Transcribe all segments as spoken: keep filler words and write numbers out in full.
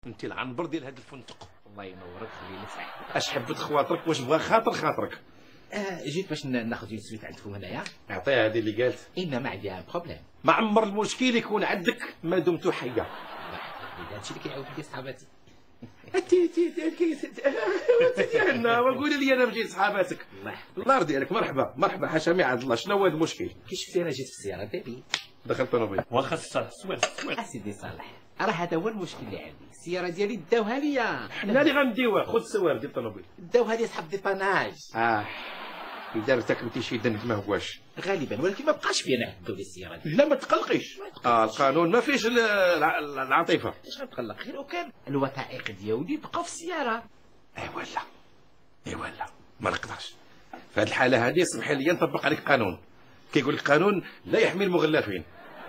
انت العنبر ديال هذا الفندق. الله ينورك خليلي صحيح. اش حبت خواطرك واش بغا خاطر خاطرك؟ آه جيت باش ناخذ يوسف سويت عندكم هنايا. اعطيها هذه اللي قالت. انما عندي ان بروبليم. ما عمر المشكل يكون عندك ما دمت حيه. هادشي اللي كيعاود لي صحاباتي. انت انت انت ديالنا وقولي لي انا مجيت صحاباتك. الله يرضي عليك. مرحبا مرحبا حاشا عبد الله. شنو هو هذا المشكل؟ كي شفتي انا جيت في السياره ديالي دخلت طوموبيل واخا صالح سوير سوير. اسيدي صالح راه هذا هو المشكل اللي عندي. السياره ديالي داوها ليا. حنا اللي غنديوها. خذ السوار ديال الطوموبيل. داوها لي صحاب ديباناج. اه اذا ارتكبتي شي ذنب ما هواش غالبا ولكن ما بقاش فيا نعدو لي السياره ديالي. لا ما تقلقيش. اه القانون ما فيش العاطفه. اش غنتقلق غير وكان الوثائق ديالي بقاو في السياره. اي ولا اي ولا ما نقدرش في هذه الحاله هذه. اسمح لي نطبق عليك قانون. كيقول لك قانون لا يحمي المغلفين.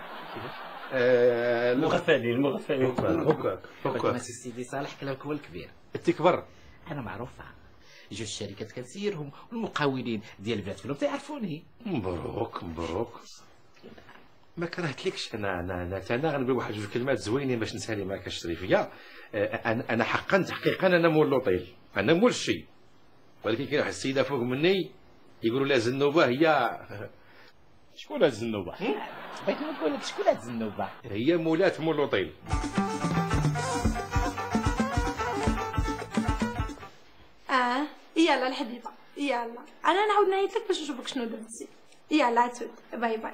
آه المغفلين المغفلين هكاك هكاك. ماشي سيدي صالح كلامك هو الكبير. انت كبر. انا معروفه جوج الشركات كنسيرهم والمقاولين ديال البلاد كلهم تيعرفوني. مبروك مبروك. ما كرهتلكش انا انا انا انا غنقول واحد جوج كلمات زوينين باش نسالي معاك الشريفيه. انا انا حقا تحقيقا انا مول لوطيل. انا مول الشيء ولكن كاين واحد السيده فوق مني يقولوا لها زنوبه. هي شكون هاد الزنوبه؟ بغيت نقول لك شكون هاد الزنوبه؟ هي مولات مول لوطيل. اه يلا الحبيبه يلا انا نعاود نعيط لك باش نشوفك شنو درتي. يلا عتود باي باي.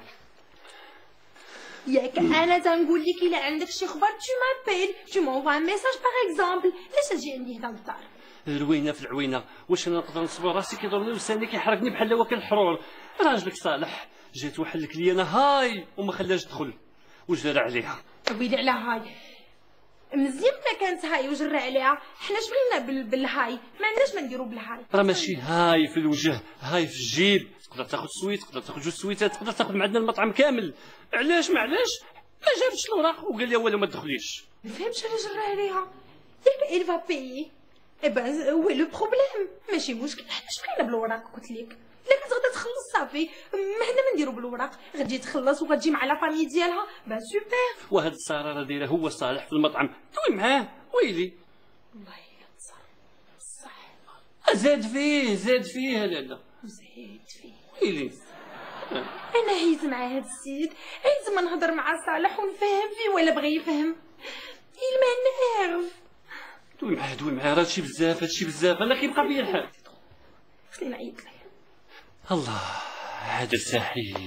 ياك انا تنقول لك الا عندك شي خبر تو مابيل تو مونفوا ان ميساج باغ اكزومبل. علاش تجي عندي هنا للدار؟ الروينه في العوينه. واش انا نقدر نصبر راسي كيضرني لساني كيحرقني بحال هو كالحرور. راجلك صالح جات واحد لك انا هاي وما خلاش تدخل وجرى عليها. ويلي على هاي مزيان ما كانت هاي وجرى عليها. حنا شبغينا بال... بالهاي ما عندناش ما نديرو بالهاي. راه ماشي هاي في الوجه هاي في الجيب. تقدر تاخذ سويت تقدر تاخذ جوج سويتات تقدر تاخذ معنا المطعم كامل. علاش ما علاش ما جابش الوراق وقال لي والو ما تدخليش. ما فهمتش علاش جرى عليها. ياك il va payer. اي بان هو لو بروبليم ماشي مشكل. حنا شبغينا بالوراق قلت لك. الا كنت غادا تخلص صافي ما حنا ما نديرو بالوراق. غتجي تخلص وغتجي مع لا فامي ديالها با سوبر. وهاد السراره دايره هو صالح في المطعم دوي معاه ويلي. والله الا تصح صح. زاد فيه زاد فيه لالا زاد فيه ويلي. انا عييت مع هاد السيد. عييت ما نهضر مع صالح ونفهم فيه ولا بغى يفهم. il m'énerve. دوي معاه دوي معاه راه هادشي بزاف هادشي بزاف. انا كيبقى بيا الحال. خلينا نعيط ليه. الله هذا سعيد.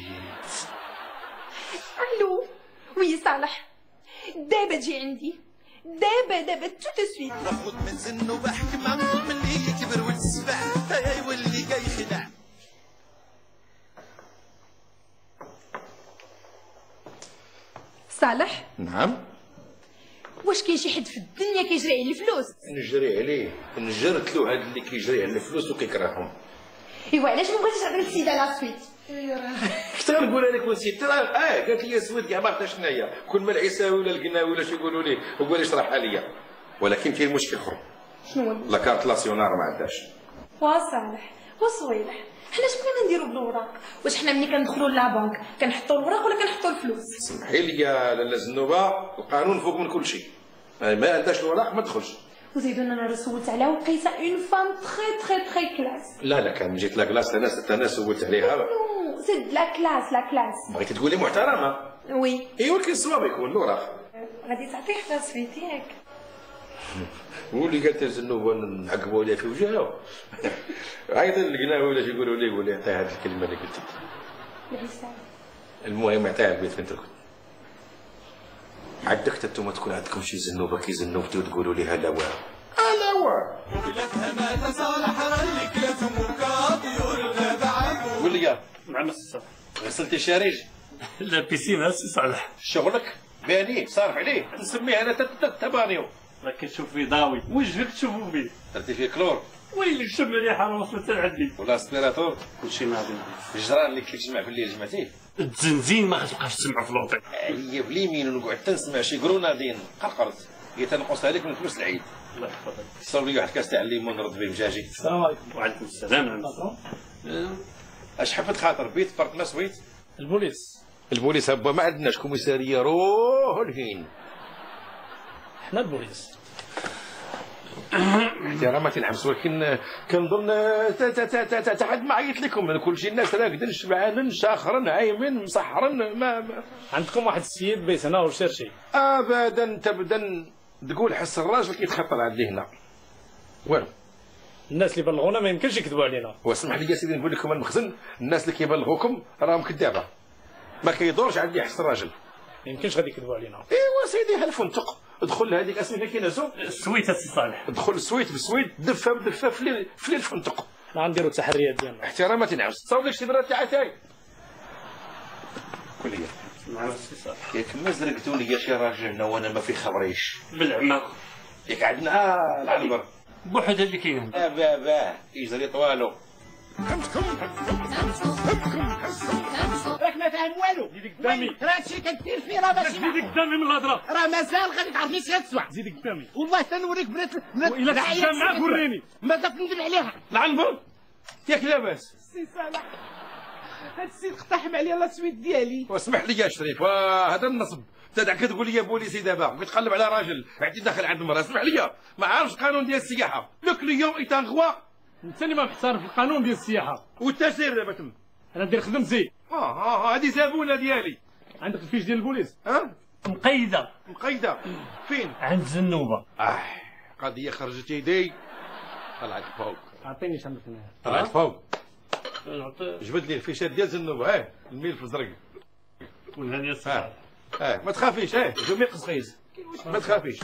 الو وي صالح دابا تجي عندي دابا دابا تو دو سويت. ناخد من سنه بحكمه ملي كبر والسبع هاي واللي جاي خدع. صالح نعم. واش كاين شي حد في الدنيا كيجري على الفلوس؟ نجري عليه نجرت له هاد اللي كيجري على الفلوس وكيكرههم. ايوا علاش ما بغيتيش تعطي السيده لا سويت؟ كنت غنقولها لك وسيت راه اه قالت لي سويت كاع ما عرفتش شناهي. كل ما العيساوي ولا القناوي ولا شي يقولوا لي هو اللي شرحها لي. ولكن كاين مشكل اخر. شنو هو؟ لا كارت لاسيونار ما عندهاش. وا صالح وصويلح حنا اش بغينا نديرو بالوراق؟ واش حنا ملي كندخلو لابنك كنحطو الوراق ولا كنحطو الفلوس؟ سمحي لي يا لاله زنوبه القانون فوق من كل شيء. ما عندهاش الوراق ما تدخلش. وزيدون انا راه سولت عليها ولقيتها اون فام تري تري تري كلاس. لا لا كان جيت لا كلاس انا انا سولت عليها. نو سي لا كلاس لا كلاس. بغيتي تقولي محترمه. وي ايوا ولكن الصواب يكون الوراق. غادي تعطيه حتى سويت ياك. واللي قالت الزنوبه نعقبوا عليها في وجهها. عيط القناوي ولا شي يقولوا لي يقول لي عطيه هذه الكلمه اللي قلتي. العيسى المهم عطيها البيت فين تركض. عندك تنتوما تكون عندكم شي زنوبه كيزنوبتي وتقولوا لي هلا واه هلا واه. ولادها ما صالح رالك لازم وكاطيور غاب عنه. قول لي مع الصف غسلتي الشارج؟ لا بيسين سي صالح. شغلك بانيه صارف عليه نسميه انا تبانيو. راك كتشوف فيه ضاوي وجهك تشوفو فيه. درتي فيه كلور ويلي شم ريحه وصلت لعندي. ولا اسبيراتور كلشي ناضي. الجران اللي كيجمع في الليل جمعتيه. التنزين ما غتبقاش تسمع في لوطي. هي باليمين ونقعد تنسمع شي كرونادين قرقرت. هي تنقصها لك من فلوس العيد. الله يحفظك. صور لي واحد كاس تاع الليمون نرد به مجاجي. السلام عليكم. وعليكم السلام ورحمه الله. اش حبت خاطر بيت فرق ما سويت؟ البوليس. البوليس هبا ما عندناش كوميساريه روح الهين. حنا البوليس. احترامات الحبس، ولكن كنظن تا حد ما عيط لكم، كلشي الناس راقدين شبعانين شاخرين عايمين مسحرين. ما, ما عندكم واحد السيد بيت هنا وشرشي ابدا تبدا تقول حس الراجل كيتخطر عندي هنا والو. الناس اللي بلغونا ما يمكنش يكذبوا علينا. واسمح لي يا سيدي نقول لكم المخزن، الناس اللي كيبلغوكم راهم كذابه، ما كيدورش عندي حس الراجل. ما يمكنش غادي يكذبوا علينا. ايوا سيدي هالفندق، ادخل هذيك اسمها كيناسو السويت السي صالح، ادخل السويت بالسويت، دفه بدفه في في الفندق. غنديروا التحريات ديالنا. احترامات نعاود تصاوب لك شي مرات تاع عتاي. قول لي نعم السي صالح. ياك ما زرقتوا لي شي راجل هنا وانا ما في خبريش بالعمى ياك عندنا اه العنبر بوحدها اللي كاين. اه باه باه يجري طوالو. راك ما فاهم والو. زيد قدامي. راه هادشي كدير فيه راه ماشي زيد قدامي من الهضره. راه مازال غادي تعرفني سي تسوع. زيد قدامي. والله تنوريك بنات وإلا تحشم معاك وريني. مازال تندم عليها. العنبر ياك لاباس. سي صالح هاد السيد اقتحم عليا لاسويت ديالي. واسمح لي يا شريف، هذا النصب. تدعك تقول لي يا بوليسي دابا وكتقلب على راجل بعدي داخل عند المراه. اسمح لي ما عارفش القانون ديال السياحه، لو كليون اي ان غوا. انت اللي ما محترف القانون ديال السياحه. والتسير دابا تم. انا ندير خدمتي. اه اه هذه زبونه ديالي. عندك الفيش ديال البوليس؟ ها مقيده مقيده فين؟ عند الزنوبه. اه قضيه خرجت يدي طلعت فوق. عطيني شنو هنا. طلعت فوق. نعطي جبد لي الفيشات ديال زنوبه. اه الملف الزرق. ولا ديال اه الصالح. اه ما تخافيش. اه جميع قصقيس ما تخافيش.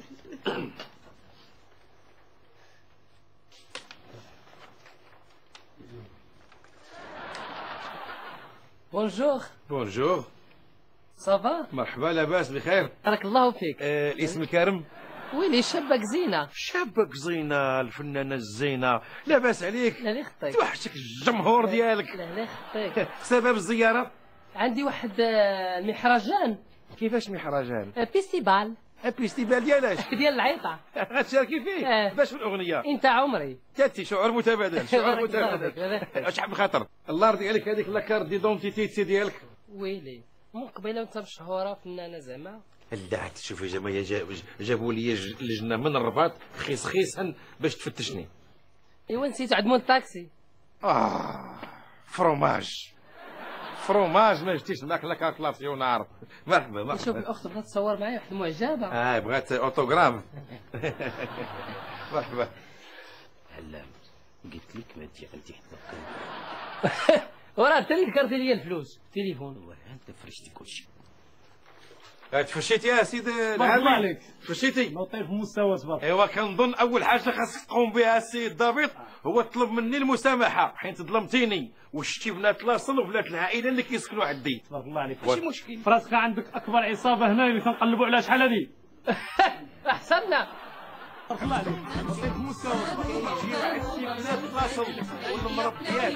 بونجور. بونجور. صافا؟ مرحبا لاباس بخير. بارك الله فيك. آه الاسم الكرم؟ ويلي شابك زينة. شابك زينة، الفنانة الزينة، لاباس عليك؟ لا لا خطيك. توحشك الجمهور ديالك. لا لا خطيك. سبب الزيارة؟ عندي واحد آه، مهرجان. كيفاش مهرجان؟ آه، فيستيفال. فيستيفال ديالاش؟ ديال العيطة. غتشاركي فيه؟ آه. باش في الأغنية؟ انت عمري. تاتي شعور متبادل، شعور بارك الله فيك، متبادل. لا لا. اشحال من خاطر اللار ديالك هذيك لاكارت ديدونتيتي ديالك. ويلي من قبيله وانت مشهورة فنانة زعما. لا شوفي يا جماعة جابوا لي لجنة من الرباط خيس خيسا باش تفتشني. ايوا نسيتو عند مول الطاكسي. اه فروماج فروماج ما جبتيش معاك لا كالكلاسيون نعرف. مرحبا مرحبا. شوف الاخت بغات تصور معايا واحد المعجبة. اه بغات اوتوغراف. مرحبا. علام قلت لك ما تجي انت حتى وراه انت اللي ذكرتي لي الفلوس التليفون. وراه انت فرشتي كلشي. تفشيتي يا سيدي بارك الله عليك. تفشيتي. نوطي في مستوى تبارك. ايوا كنظن اول حاجه خاصك تقوم بها السيد ضابط هو تطلب مني المسامحه حيت ظلمتيني وشتي بنات لاصل وبنات العائله اللي كيسكنوا عندي. تبارك الله عليك. ماشي مشكل. فراسك عندك اكبر عصابه هنا اللي كنقلبوا عليها شحال هذه. احسننا. تبارك الله عليك. نوطي في المستوى شتي بنات لاصل والمربيات.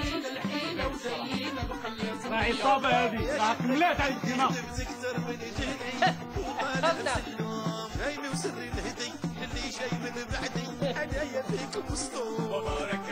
راه عصابه هذه راه كملات عليك هنا. جايني وسري الهدي اللي جاي من بعدي انا يا فيك وسطو.